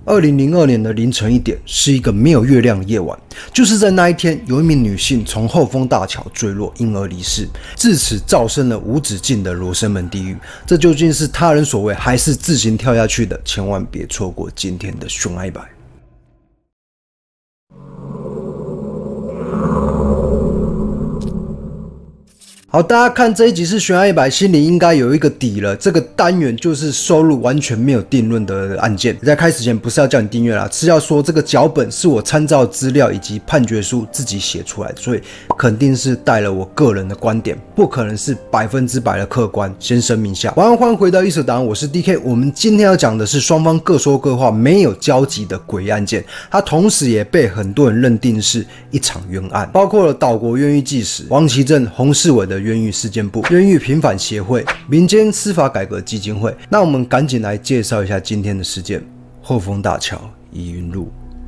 2002年的凌晨1点，是一个没有月亮的夜晚。就是在那一天，有一名女性从后丰大桥坠落，因而离世，自此造成了无止境的罗生门地狱。这究竟是他人所为，还是自行跳下去的？千万别错过今天的悬案100。好，大家看这一集是悬案100，心里应该有一个底了。这个单元就是收录完全没有定论的案件。在开始前不是要叫你订阅啦，是要说这个脚本是我参照资料以及判决书自己写出来的，所以肯定是带了我个人的观点，不可能是100%的客观。先声明下。晚安，欢迎回到异色档案，我是 DK。我们今天要讲的是双方各说各话、没有交集的诡异案件，它同时也被很多人认定是一场冤案，包括了岛国冤狱纪实、王其正、洪世伟的冤狱事件部、冤狱平反协会、民间司法改革基金会。那我们赶紧来介绍一下今天的事件：后丰大桥疑云录。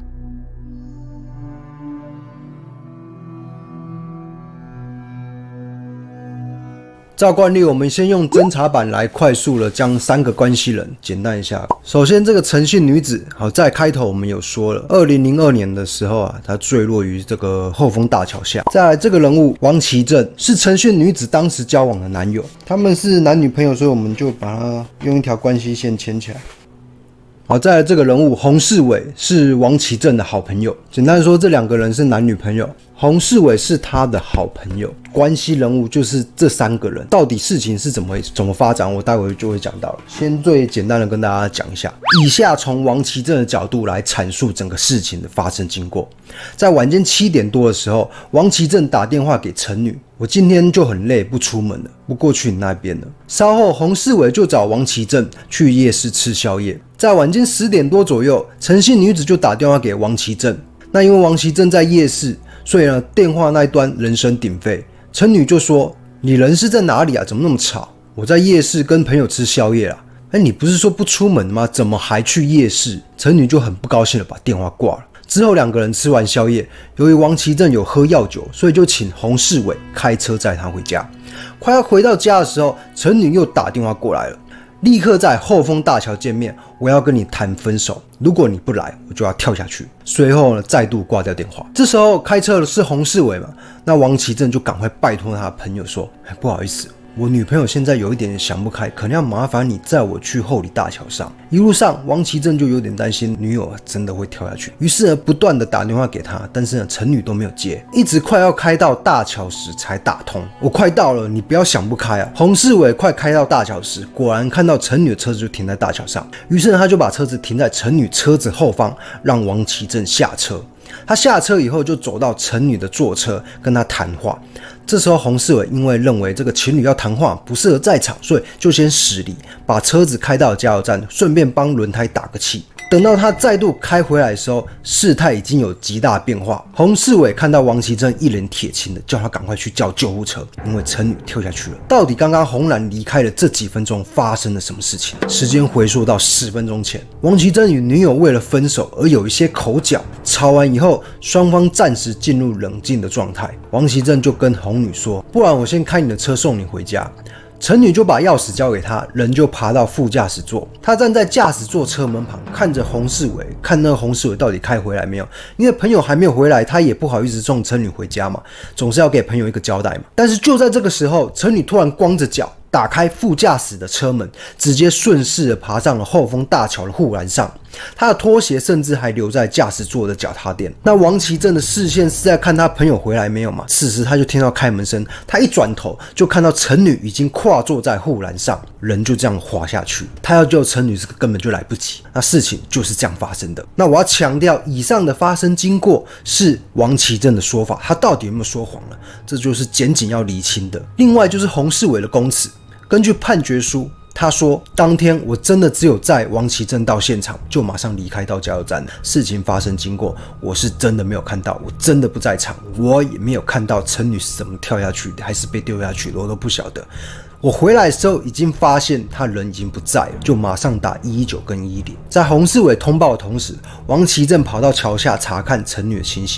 照惯例，我们先用侦查版来快速的将3个关系人简单一下。首先，这个陈姓女子，好，在开头我们有说了，2002年的时候啊，她坠落于这个后丰大桥下。再来，这个人物王其正是陈姓女子当时交往的男友，他们是男女朋友，所以我们就把它用一条关系线牵起来。好，再来这个人物洪世伟是王其正的好朋友，简单说，这2个人是男女朋友。洪世伟是他的好朋友，关系人物就是这3个人。到底事情是怎么发展，我待会就会讲到了。先最简单的跟大家讲一下，以下从王其正的角度来阐述整个事情的发生经过。在晚间7点多的时候，王其正打电话给陈女，我今天就很累，不出门了，不过去你那边了。稍后，洪世伟就找王其正去夜市吃宵夜。在晚间10点多左右，陈姓女子就打电话给王其正。那因为王其正在夜市，所以呢，电话那一端人声鼎沸。陈女就说：“你人是在哪里啊？怎么那么吵？我在夜市跟朋友吃宵夜啦。你不是说不出门吗？怎么还去夜市？”陈女就很不高兴的把电话挂了。之后2个人吃完宵夜，由于王其正有喝药酒，所以就请洪世伟开车载他回家。快要回到家的时候，陈女又打电话过来了。立刻在后丰大桥见面，我要跟你谈分手，如果你不来，我就要跳下去。随后呢，再度挂掉电话。这时候开车的是洪世伟嘛，那王其正就赶快拜托他的朋友说：“不好意思，我女朋友现在有一点想不开，可能要麻烦你载我去后里大桥上。”一路上，王其正就有点担心女友真的会跳下去，于是呢，不断的打电话给他，但是呢，陈女都没有接，一直快要开到大桥时才打通。我快到了，你不要想不开啊！洪世伟快开到大桥时，果然看到陈女的车子就停在大桥上，于是呢，他就把车子停在陈女车子后方，让王其正下车。他下车以后就走到陈女的座车跟他谈话。这时候洪世伟因为认为这个情侣要谈话不适合在场，所以就先驶离，把车子开到加油站，顺便帮轮胎打个气。等到他再度开回来的时候，事态已经有极大变化。洪世伟看到王其正一脸铁青的，叫他赶快去叫救护车，因为陈女跳下去了。到底刚刚洪然离开的这几分钟发生了什么事情？时间回溯到10分钟前，王其正与女友为了分手而有一些口角，吵完以后，双方暂时进入冷静的状态。王其正就跟洪女说：“不然我先开你的车送你回家。”陈女就把钥匙交给他，人就爬到副驾驶座。他站在驾驶座车门旁，看着洪世伟，看那个洪世伟到底开回来没有。因为朋友还没有回来，他也不好意思送陈女回家嘛，总是要给朋友一个交代嘛。但是就在这个时候，陈女突然光着脚打开副驾驶的车门，直接顺势的爬上了后丰大桥的护栏上。他的拖鞋甚至还留在驾驶座的脚踏垫。那王其正的视线是在看他朋友回来没有嘛？此时他就听到开门声，他一转头就看到陈女已经跨坐在护栏上，人就这样滑下去。他要救陈女根本就来不及。那事情就是这样发生的。那我要强调，以上的发生经过是王其正的说法，他到底有没有说谎了？这就是检警要厘清的。另外就是洪世伟的供词，根据判决书。他说：“当天我真的只有载王其正到现场，就马上离开到加油站了。事情发生经过，我是真的没有看到，我真的不在场，我也没有看到陈女是怎么跳下去的，还是被丢下去的，我都不晓得。我回来的时候已经发现他人已经不在了，就马上打119跟110。在洪世伟通报的同时，王其正跑到桥下查看陈女的情形。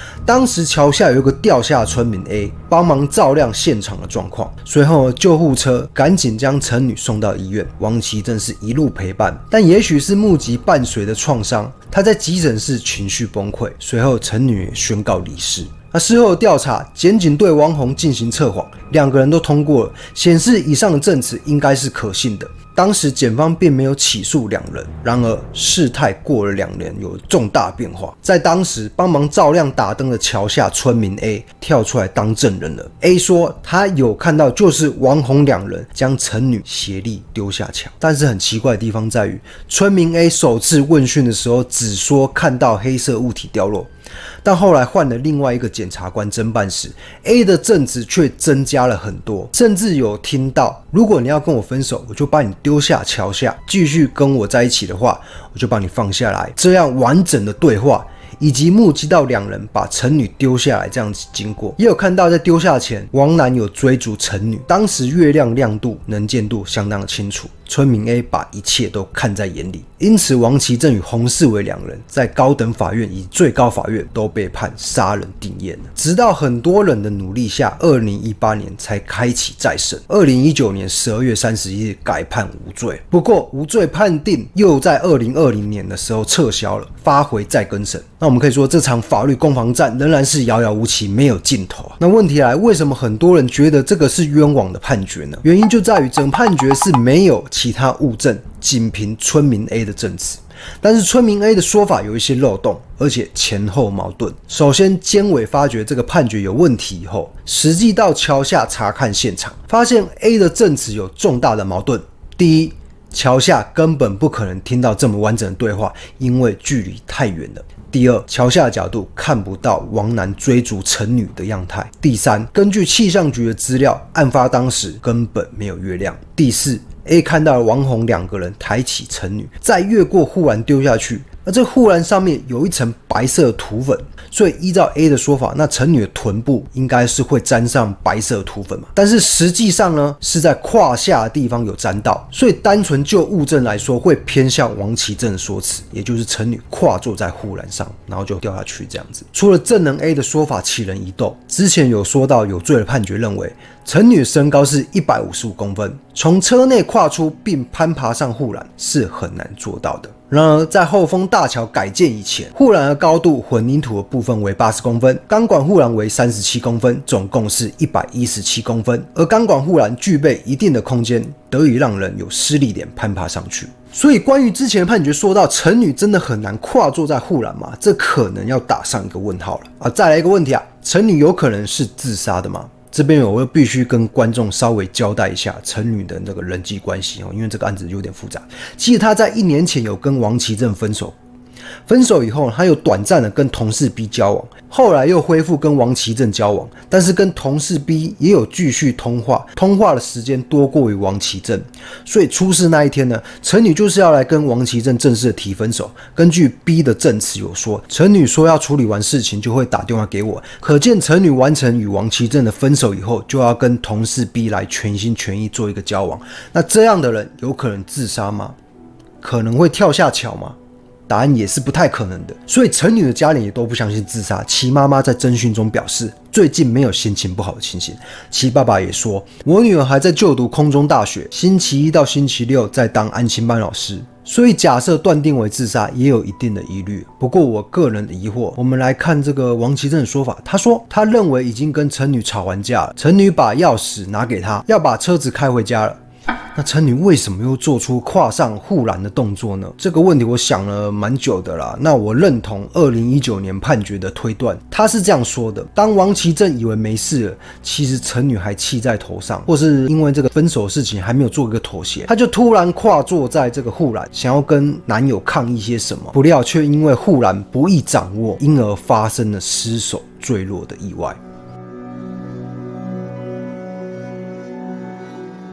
当时桥下有一个掉下的村民 A 帮忙照亮现场的状况，随后救护车赶紧将陈女送到医院，王其正是一路陪伴，但也许是目击伴随的创伤，他在急诊室情绪崩溃，随后陈女也宣告离世。事后调查，检警对王洪进行测谎，2个人都通过了，显示以上的证词应该是可信的。当时检方并没有起诉2人，然而事态过了2年有重大变化，在当时帮忙照亮打灯的桥下村民 A 跳出来当证人了。A 说他有看到就是王洪2人将陈女协力丢下桥，但是很奇怪的地方在于，村民 A 首次问讯的时候只说看到黑色物体掉落，但后来换了另外一个检察官侦办时 ，A 的证词却增加了很多，甚至有听到，如果你要跟我分手，我就把你丢下桥下，继续跟我在一起的话，我就把你放下来。这样完整的对话，以及目击到2人把陈女丢下来这样子经过，也有看到在丢下前，王男有追逐陈女，当时月亮亮度、能见度相当的清楚。村民 A 把一切都看在眼里，因此王其正与洪世伟2人在高等法院以最高法院都被判杀人定谳了。直到很多人的努力下，2018年才开启再审，2019年12月31日改判无罪。不过无罪判定又在2020年的时候撤销了，发回再更审。那我们可以说，这场法律攻防战仍然是遥遥无期，没有尽头。那问题来，为什么很多人觉得这个是冤枉的判决呢？原因就在于整判决是没有其他物证，仅凭村民 A 的证词。但是村民 A 的说法有一些漏洞，而且前后矛盾。首先，监委发觉这个判决有问题以后，实际到桥下查看现场，发现 A 的证词有重大的矛盾。第一，桥下根本不可能听到这么完整的对话，因为距离太远了。第二，桥下的角度看不到王男追逐陈女的样态。第三，根据气象局的资料，案发当时根本没有月亮。第四，A 看到了王洪2个人抬起陈女，再越过护栏丢下去，而这护栏上面有一层白色的土粉，所以依照 A 的说法，那陈女的臀部应该是会沾上白色的土粉嘛。但是实际上呢，是在胯下的地方有沾到，所以单纯就物证来说，会偏向王其正的说辞，也就是陈女跨坐在护栏上，然后就掉下去这样子。除了证人 A 的说法起人疑窦，之前有说到有罪的判决认为，陈女身高是155公分，从车内跨出并攀爬上护栏是很难做到的。然而，在后丰大桥改建以前，护栏的高度混凝土的部分为80公分，钢管护栏为37公分，总共是117公分。而钢管护栏具备一定的空间，得以让人有施力点攀爬上去。所以，关于之前的判决说到陈女真的很难跨坐在护栏吗？这可能要打上一个问号了。再来一个问题啊，陈女有可能是自杀的吗？这边我又必须跟观众稍微交代一下陈女的那个人际关系，因为这个案子有点复杂。其实她在1年前有跟王其正分手，分手以后她有短暂的跟同事 B 交往，后来又恢复跟王其正交往，但是跟同事 B 也有继续通话，通话的时间多过于王其正。所以出事那一天呢，陈女就是要来跟王其正正式的提分手。根据 B 的证词有说，陈女说要处理完事情就会打电话给我，可见陈女完成与王其正的分手以后，就要跟同事 B 来全心全意做一个交往。那这样的人有可能自杀吗？可能会跳下桥吗？答案也是不太可能的。所以陈女的家人也都不相信自杀。其妈妈在侦讯中表示，最近没有心情不好的情形。其爸爸也说，我女儿还在就读空中大学，星期一到星期六在当安亲班老师。所以假设断定为自杀也有一定的疑虑。不过我个人的疑惑，我们来看这个王其正的说法。他说他认为已经跟陈女吵完架了，陈女把钥匙拿给他，要把车子开回家了。那陈女为什么又做出跨上护栏的动作呢？这个问题我想了蛮久的啦。那我认同2019年判决的推断，他是这样说的：当王其正以为没事了，其实陈女还气在头上，或是因为这个分手的事情还没有做一个妥协，他就突然跨坐在这个护栏，想要跟男友抗议些什么，不料却因为护栏不易掌握，因而发生了失手坠落的意外。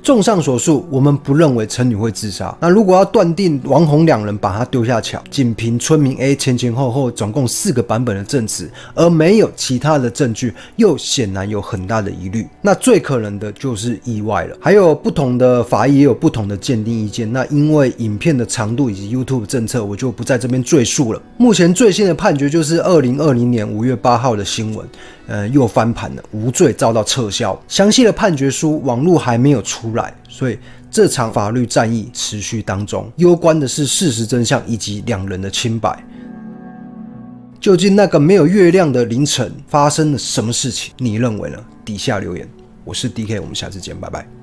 综上所述，我们不认为陈女会自杀。那如果要断定王红两人把她丢下桥，仅凭村民 A 前后总共4个版本的证词，而没有其他的证据，又显然有很大的疑虑。那最可能的就是意外了。还有不同的法医也有不同的鉴定意见。那因为影片的长度以及 YouTube 政策，我就不在这边赘述了。目前最新的判决就是2020年5月8号的新闻。又翻盘了，无罪遭到撤销。详细的判决书网络还没有出来，所以这场法律战役持续当中。攸关的是事实真相以及两人的清白。究竟那个没有月亮的凌晨发生了什么事情？你认为呢？底下留言。我是 DK， 我们下次见，拜拜。